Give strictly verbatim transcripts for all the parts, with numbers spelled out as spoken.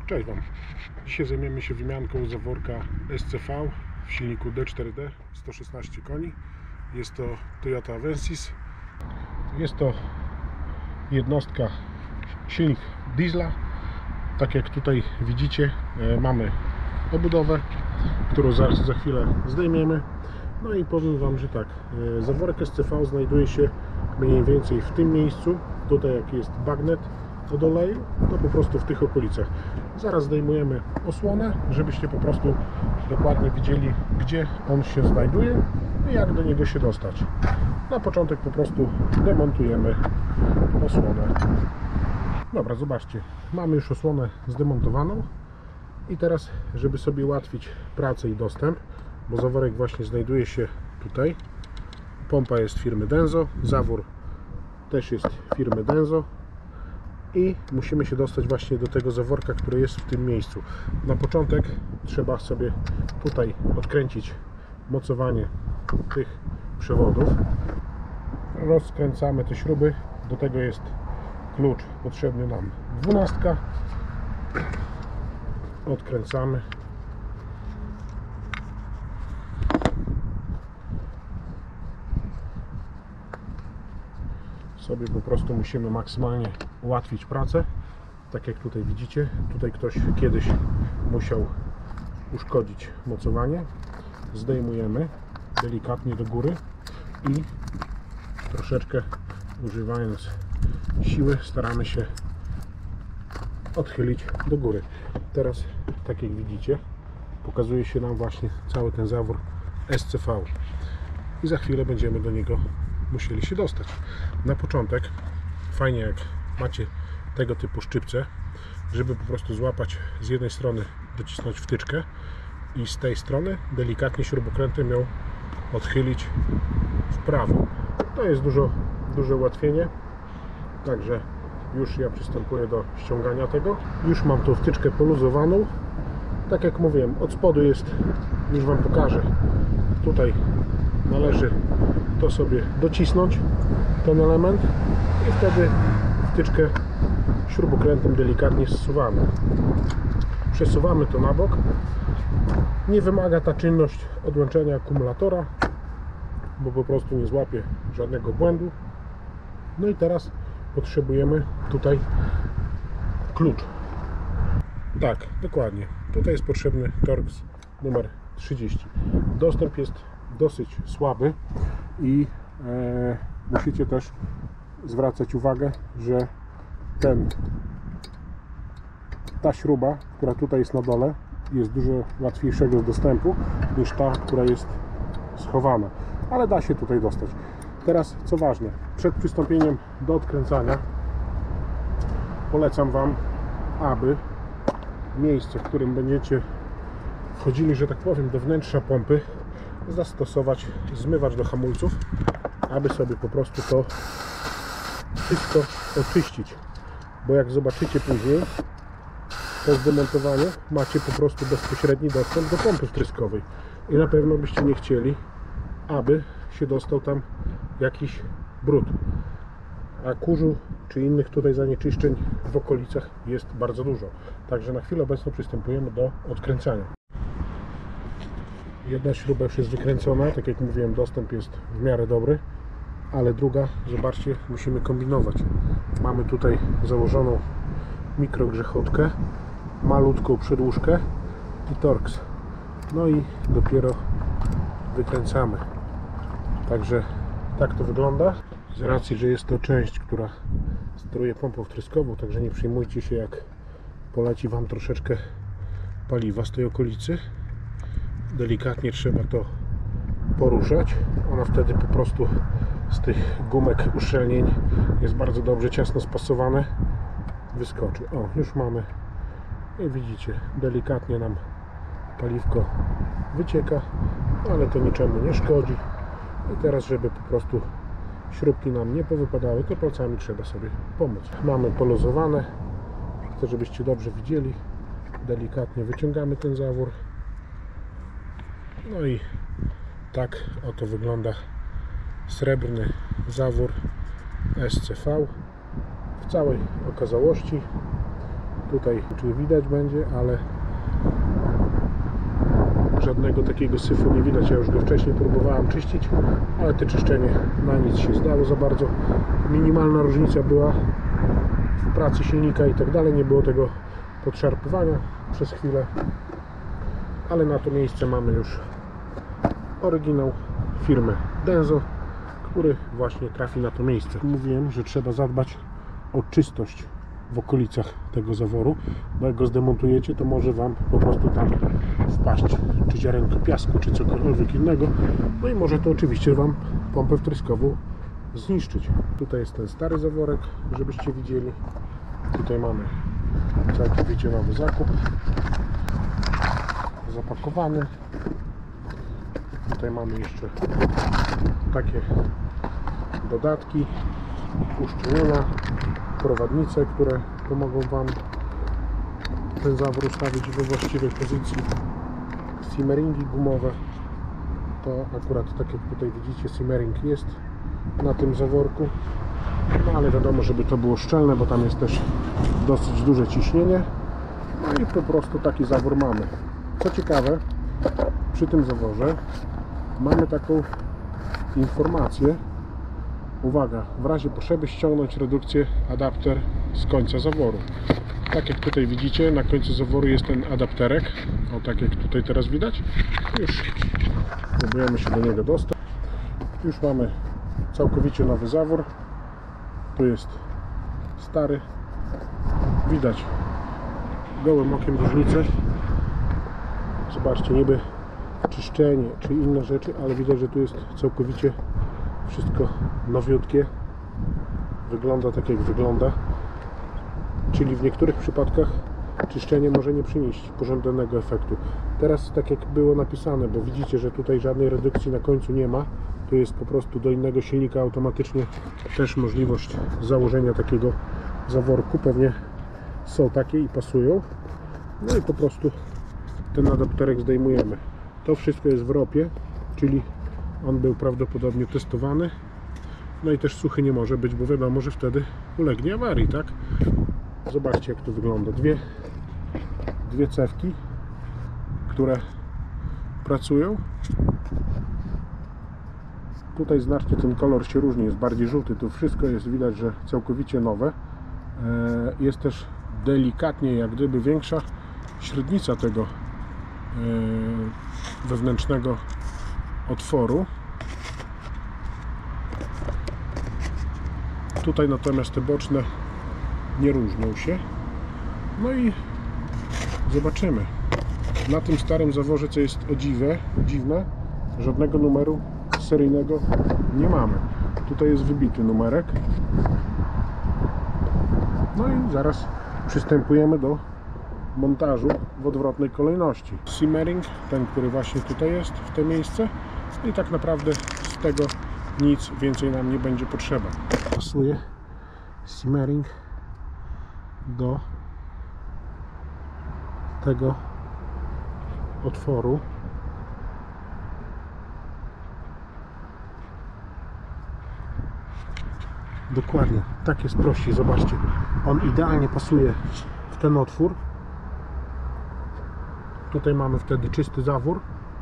Cześć Wam. Dzisiaj zajmiemy się wymianką zaworka S C V w silniku D cztery D, sto szesnaście koni. Jest to Toyota Avensis. Jest to jednostka, silnik diesla. Tak jak tutaj widzicie, mamy obudowę, którą za, za chwilę zdejmiemy. No i powiem Wam, że tak, zaworek S C V znajduje się mniej więcej w tym miejscu. Tutaj jak jest bagnet od oleju, to po prostu w tych okolicach. Zaraz zdejmujemy osłonę, żebyście po prostu dokładnie widzieli, gdzie on się znajduje i jak do niego się dostać. Na początek po prostu demontujemy osłonę. Dobra, zobaczcie, mamy już osłonę zdemontowaną i teraz, żeby sobie ułatwić pracę i dostęp, bo zaworek właśnie znajduje się tutaj, pompa jest firmy Denso, zawór też jest firmy Denso i musimy się dostać właśnie do tego zaworka, który jest w tym miejscu. Na początek trzeba sobie tutaj odkręcić mocowanie tych przewodów. Rozkręcamy te śruby, do tego jest klucz potrzebny nam dwunastka. Odkręcamy. Sobie po prostu musimy maksymalnie ułatwić pracę. Tak jak tutaj widzicie, tutaj ktoś kiedyś musiał uszkodzić mocowanie. Zdejmujemy delikatnie do góry i troszeczkę używając siły staramy się odchylić do góry. Teraz, tak jak widzicie, pokazuje się nam właśnie cały ten zawór S C V i za chwilę będziemy do niego musieli się dostać. Na początek fajnie, jak macie tego typu szczypce, żeby po prostu złapać z jednej strony, docisnąć wtyczkę i z tej strony delikatnie śrubokrętem ją odchylić w prawo. To jest dużo, duże ułatwienie. Także już ja przystępuję do ściągania tego. Już mam tą wtyczkę poluzowaną. Tak jak mówiłem, od spodu jest, już Wam pokażę, tutaj należy to sobie docisnąć, ten element, i wtedy wtyczkę śrubokrętem delikatnie zsuwamy. Przesuwamy to na bok. Nie wymaga ta czynność odłączenia akumulatora, bo po prostu nie złapie żadnego błędu. No i teraz potrzebujemy tutaj klucz. Tak, dokładnie. Tutaj jest potrzebny Torx numer trzydzieści. Dostęp jest dosyć słaby i e, musicie też zwracać uwagę, że ten, ta śruba, która tutaj jest na dole, jest dużo łatwiejszego dostępu niż ta, która jest schowana, ale da się tutaj dostać. Teraz, co ważne, przed przystąpieniem do odkręcania polecam Wam, aby miejsce, w którym będziecie wchodzili, że tak powiem, do wnętrza pompy, zastosować zmywacz do hamulców, aby sobie po prostu to wszystko oczyścić, bo jak zobaczycie później, po zdemontowaniu macie po prostu bezpośredni dostęp do pompy wtryskowej i na pewno byście nie chcieli, aby się dostał tam jakiś brud, a kurzu czy innych tutaj zanieczyszczeń w okolicach jest bardzo dużo. Także na chwilę obecną przystępujemy do odkręcania. Jedna śruba już jest wykręcona, tak jak mówiłem, dostęp jest w miarę dobry, ale druga, zobaczcie, musimy kombinować. Mamy tutaj założoną mikrogrzechotkę, malutką przedłużkę i Torx. No i dopiero wykręcamy. Także tak to wygląda. Z racji, że jest to część, która steruje pompą wtryskową, także nie przejmujcie się, jak poleci Wam troszeczkę paliwa z tej okolicy. Delikatnie trzeba to poruszać. Ona wtedy po prostu z tych gumek uszczelnień jest bardzo dobrze ciasno spasowane, wyskoczy. O, już mamy i widzicie, delikatnie nam paliwko wycieka, ale to niczemu nie szkodzi. I teraz, żeby po prostu śrubki nam nie powypadały, to palcami trzeba sobie pomóc. Mamy poluzowane. Chcę, żebyście dobrze widzieli. Delikatnie wyciągamy ten zawór. No i tak oto wygląda srebrny zawór S C V w całej okazałości. Tutaj czy widać będzie, ale żadnego takiego syfu nie widać. Ja już go wcześniej próbowałem czyścić, ale to czyszczenie na nic się zdało za bardzo. Minimalna różnica była w pracy silnika i tak dalej. Nie było tego podszarpywania przez chwilę, ale na to miejsce mamy już oryginał firmy Denso, który właśnie trafi na to miejsce. Mówiłem, że trzeba zadbać o czystość w okolicach tego zaworu, bo jak go zdemontujecie, to może Wam po prostu tam wpaść czy ziarenko piasku, czy cokolwiek innego, no i może to oczywiście Wam pompę wtryskową zniszczyć. Tutaj jest ten stary zaworek, żebyście widzieli. Tutaj mamy całkowicie nowy zakup, zapakowany. Tutaj mamy jeszcze takie dodatki, uszczelnienia, prowadnice, które pomogą Wam ten zawór ustawić we właściwej pozycji. Simmeringi gumowe, to akurat tak jak tutaj widzicie, simmering jest na tym zaworku, no ale wiadomo, żeby to było szczelne, bo tam jest też dosyć duże ciśnienie, no i po prostu taki zawór mamy. Co ciekawe, przy tym zaworze mamy taką informację, uwaga, w razie potrzeby ściągnąć redukcję adapter z końca zaworu. Tak jak tutaj widzicie, na końcu zaworu jest ten adapterek, o tak jak tutaj teraz widać. Już próbujemy się do niego dostać. Już mamy całkowicie nowy zawór. Tu jest stary. Widać gołym okiem różnicę. Zobaczcie, niby czyszczenie czy inne rzeczy, ale widać, że tu jest całkowicie wszystko nowiutkie. Wygląda tak jak wygląda. Czyli w niektórych przypadkach czyszczenie może nie przynieść pożądanego efektu. Teraz tak jak było napisane, bo widzicie, że tutaj żadnej redukcji na końcu nie ma. Tu jest po prostu do innego silnika automatycznie też możliwość założenia takiego zaworku. Pewnie są takie i pasują. No i po prostu ten adapterek zdejmujemy. To wszystko jest w ropie, czyli on był prawdopodobnie testowany. No i też suchy nie może być, bo wiadomo, że wtedy ulegnie awarii, tak? Zobaczcie, jak to wygląda. Dwie, dwie cewki, które pracują. Tutaj znacznie ten kolor się różni, jest bardziej żółty. Tu wszystko jest widać, że całkowicie nowe. Jest też delikatnie, jak gdyby większa średnica tego wewnętrznego otworu. Tutaj natomiast te boczne nie różnią się. No i zobaczymy. Na tym starym zaworze, co jest o dziwne, dziwne, żadnego numeru seryjnego nie mamy. Tutaj jest wybity numerek. No i zaraz przystępujemy do montażu w odwrotnej kolejności. Simmering, ten, który właśnie tutaj jest, w to miejsce. I tak naprawdę z tego nic więcej nam nie będzie potrzeba. Pasuje simmering do tego otworu. Dokładnie, tak jest prościej. Zobaczcie, on idealnie pasuje w ten otwór. Tutaj mamy wtedy czysty zawór,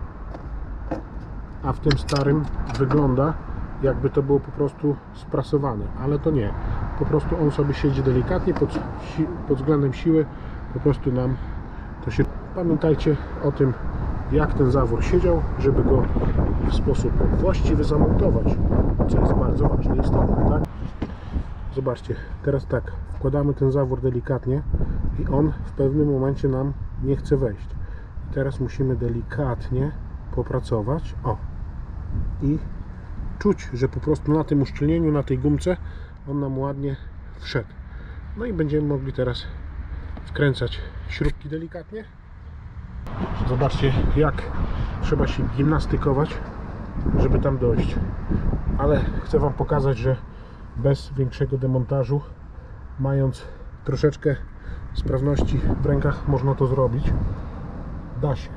a w tym starym wygląda, jakby to było po prostu sprasowane, ale to nie. Po prostu on sobie siedzi delikatnie, pod, pod względem siły po prostu nam to się... Pamiętajcie o tym, jak ten zawór siedział, żeby go w sposób właściwy zamontować, co jest bardzo ważne i istotne, tak? Zobaczcie, teraz tak, wkładamy ten zawór delikatnie i on w pewnym momencie nam nie chce wejść. I teraz musimy delikatnie popracować, o, i czuć, że po prostu na tym uszczelnieniu, na tej gumce on nam ładnie wszedł. No i będziemy mogli teraz wkręcać śrubki delikatnie. Zobaczcie, jak trzeba się gimnastykować, żeby tam dojść. Ale chcę Wam pokazać, że bez większego demontażu, mając troszeczkę sprawności w rękach, można to zrobić. Da się.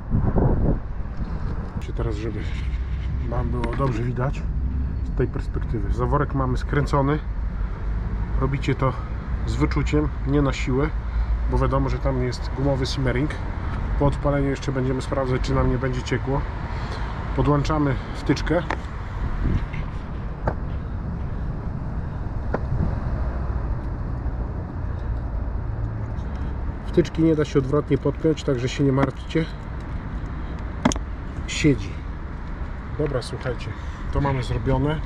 Teraz, żeby Wam było dobrze widać z tej perspektywy. Zaworek mamy skręcony. Robicie to z wyczuciem, nie na siłę. bo wiadomo, że tam jest gumowy simmering. Po odpaleniu jeszcze będziemy sprawdzać, czy nam nie będzie ciekło. Podłączamy wtyczkę. Wtyczki nie da się odwrotnie podpiąć, także się nie martwcie. Siedzi. Dobra, słuchajcie, to mamy zrobione.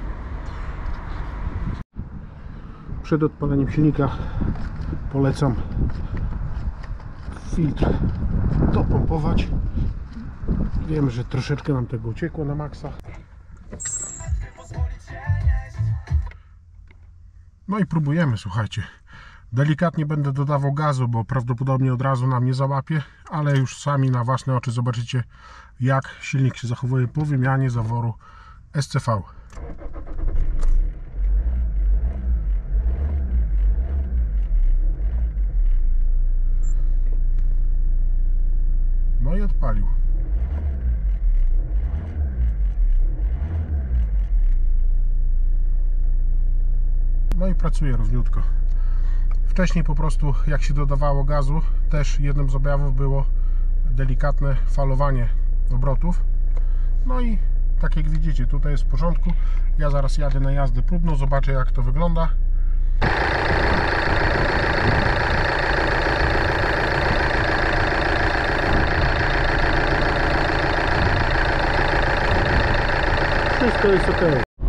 Przed odpaleniem silnika polecam filtr dopompować. Wiem, że troszeczkę nam tego uciekło na maksa. No i próbujemy, słuchajcie. Delikatnie będę dodawał gazu, bo prawdopodobnie od razu nam nie załapie, ale już sami na własne oczy zobaczycie, jak silnik się zachowuje po wymianie zaworu S C V. No i odpalił. No i pracuje równiutko. Wcześniej po prostu jak się dodawało gazu, też jednym z objawów było delikatne falowanie obrotów. No i tak jak widzicie, tutaj jest w porządku. Ja zaraz jadę na jazdę próbną, zobaczę jak to wygląda. Wszystko jest ok.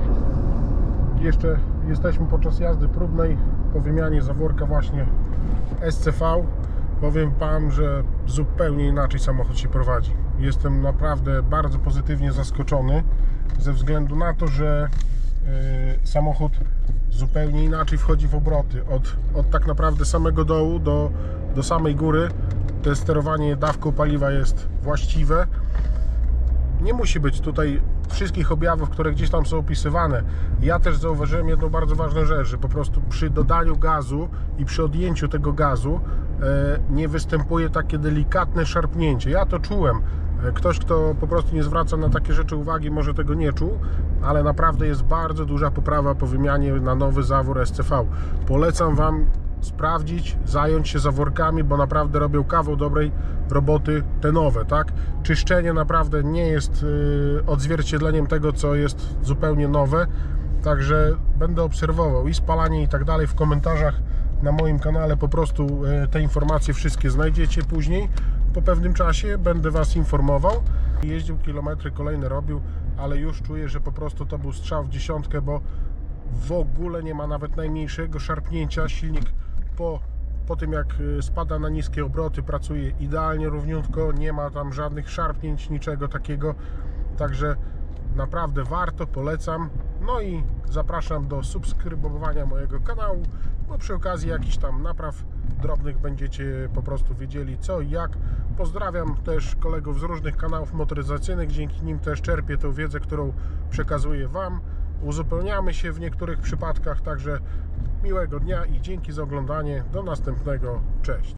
Jeszcze jesteśmy podczas jazdy próbnej po wymianie zaworka właśnie S C V. Powiem Wam, że zupełnie inaczej samochód się prowadzi. Jestem naprawdę bardzo pozytywnie zaskoczony ze względu na to, że yy, samochód zupełnie inaczej wchodzi w obroty. Od, od tak naprawdę samego dołu do, do samej góry to sterowanie dawką paliwa jest właściwe. Nie musi być tutaj wszystkich objawów, które gdzieś tam są opisywane. Ja też zauważyłem jedną bardzo ważną rzecz, że po prostu przy dodaniu gazu i przy odjęciu tego gazu e, nie występuje takie delikatne szarpnięcie. Ja to czułem. Ktoś, kto po prostu nie zwraca na takie rzeczy uwagi, może tego nie czuł, ale naprawdę jest bardzo duża poprawa po wymianie na nowy zawór S C V. Polecam Wam sprawdzić, zająć się zaworkami, bo naprawdę robią kawał dobrej roboty te nowe, tak? Czyszczenie naprawdę nie jest yy, odzwierciedleniem tego, co jest zupełnie nowe, także będę obserwował i spalanie i tak dalej. W komentarzach na moim kanale po prostu yy, te informacje wszystkie znajdziecie później. Po pewnym czasie będę Was informował. Jeździł kilometry kolejne robił, ale już czuję, że po prostu to był strzał w dziesiątkę, bo w ogóle nie ma nawet najmniejszego szarpnięcia. Silnik po, po tym jak spada na niskie obroty pracuje idealnie równiutko, nie ma tam żadnych szarpnięć, niczego takiego, także naprawdę warto, polecam. No i zapraszam do subskrybowania mojego kanału, bo przy okazji jakichś tam napraw drobnych będziecie po prostu wiedzieli co i jak. Pozdrawiam też kolegów z różnych kanałów motoryzacyjnych, dzięki nim też czerpię tę wiedzę, którą przekazuję Wam. Uzupełniamy się w niektórych przypadkach, także miłego dnia i dzięki za oglądanie. Do następnego. Cześć.